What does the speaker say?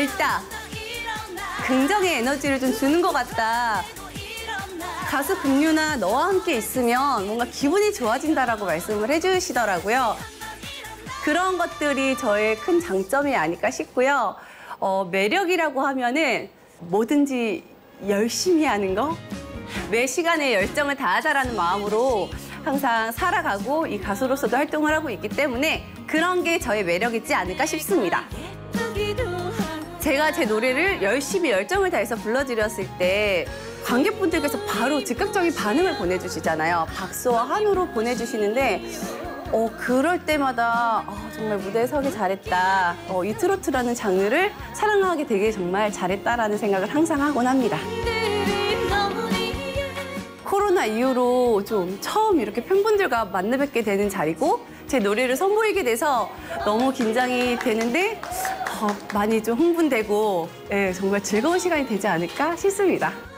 밝다, 긍정의 에너지를 좀 주는 것 같다. 가수 긍유나 너와 함께 있으면 뭔가 기분이 좋아진다라고 말씀을 해주시더라고요. 그런 것들이 저의 큰 장점이 아닐까 싶고요. 매력이라고 하면은 뭐든지 열심히 하는 거, 매 시간에 열정을 다하자라는 마음으로 항상 살아가고 이 가수로서도 활동을 하고 있기 때문에 그런 게 저의 매력이지 않을까 싶습니다. 제가 제 노래를 열심히 열정을 다해서 불러드렸을 때 관객분들께서 바로 즉각적인 반응을 보내주시잖아요. 박수와 한우로 보내주시는데 그럴 때마다 정말 무대에 서기 잘했다. 이 트로트라는 장르를 사랑하게 되게 정말 잘했다라는 생각을 항상 하곤 합니다. 코로나 이후로 좀 처음 이렇게 팬분들과 만나 뵙게 되는 자리고 제 노래를 선보이게 돼서 너무 긴장이 되는데 많이 좀 흥분되고 정말 즐거운 시간이 되지 않을까 싶습니다.